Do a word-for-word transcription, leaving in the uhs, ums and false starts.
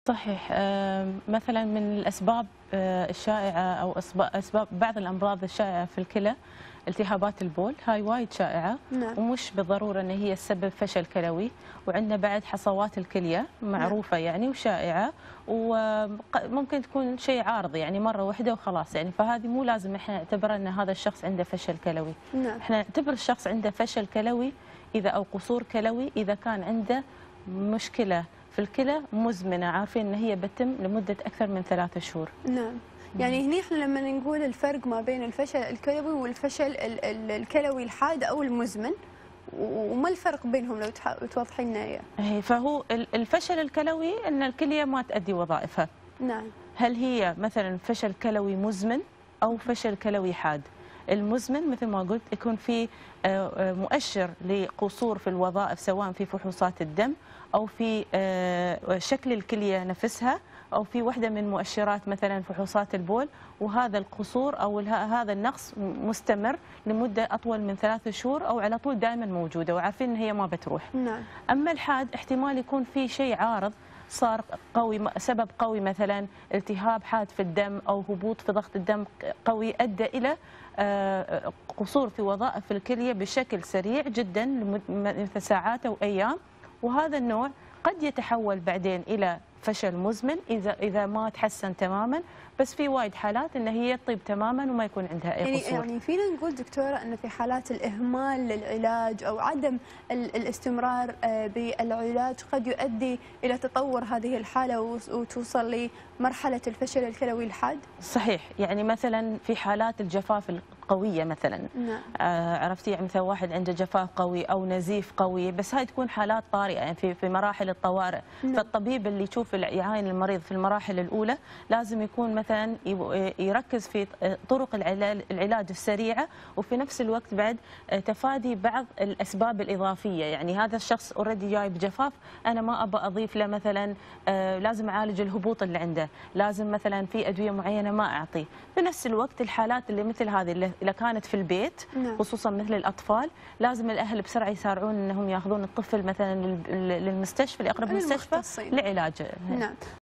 صحيح. آه، مثلا من الأسباب آه، الشائعة أو أسباب أسباب بعض الأمراض الشائعة في الكلى التهابات البول، هاي وايد شائعة نعم. ومش بالضرورة أن هي تسبب فشل كلوي. وعندنا بعد حصوات الكلية معروفة نعم. يعني وشائعة، وممكن تكون شيء عارضي يعني مرة واحدة وخلاص يعني، فهذه مو لازم احنا نعتبر أن هذا الشخص عنده فشل كلوي. نعم. احنا نعتبر الشخص عنده فشل كلوي إذا أو قصور كلوي إذا كان عنده مشكلة في الكلى مزمنة، عارفين أن هي بتتم لمدة أكثر من ثلاثة شهور. نعم. يعني هني احنا لما نقول الفرق ما بين الفشل الكلوي والفشل ال- ال- الكلوي الحاد أو المزمن، وما الفرق بينهم لو تح- توضحي لنا إياه؟ إيه، فهو ال- الفشل الكلوي أن الكلية ما تؤدي وظائفها. نعم. هل هي مثلا فشل كلوي مزمن أو فشل كلوي حاد؟ المزمن مثل ما قلت يكون في آه، آه، مؤشر لقصور في الوظائف سواء في فحوصات الدم أو في آه، شكل الكلية نفسها أو في واحدة من مؤشرات مثلا فحوصات البول، وهذا القصور أو اله- هذا النقص مستمر لمدة أطول من ثلاثة شهور أو على طول دائما موجودة وعارفين أن هي ما بتروح. نعم. أما الحاد احتمال يكون في شيء عارض صار قوي، سبب قوي مثلا التهاب حاد في الدم أو هبوط في ضغط الدم قوي أدى إلى آه، قصور في وظائف الكلية بشكل سريع جدا لمدة ساعات أو أيام، وهذا النوع قد يتحول بعدين إلى فشل مزمن إذا إذا ما تحسن تماما، بس في وايد حالات أن هي تطيب تماما وما يكون عندها أي يعني قصور. يعني فينا نقول دكتورة أن في حالات الإهمال للعلاج أو عدم ال- الاستمرار آه، بالعلاج قد يؤدي إلى تطور هذه الحالة وس- وتوصل لمرحلة الفشل الكلوي الحاد؟ صحيح. يعني مثلا في حالات الجفاف القوية مثلا، نعم. آه عرفتي يعني مثلا واحد عنده جفاف قوي أو نزيف قوي، بس هاي تكون حالات طارئة يعني في في مراحل الطوارئ. نعم. فالطبيب اللي يشوف يعاين المريض في المراحل الأولى لازم يكون مثلا يركز في طرق العلاج العلاج السريعة، وفي نفس الوقت بعد تفادي بعض الأسباب الإضافية. يعني هذا الشخص اوريدي جاي بجفاف، أنا ما أبى أضيف له مثلا آه لازم أعالج الهبوط اللي عنده، لازم مثلا في أدوية معينة ما أعطيه. في نفس الوقت الحالات اللي مثل هذه اللي إذا كانت في البيت نعم. خصوصا مثل الأطفال لازم الأهل بسرعة يسارعون أنهم ياخذون الطفل مثلا للمستشفى لأقرب مستشفى المختصين. لعلاجه. نعم.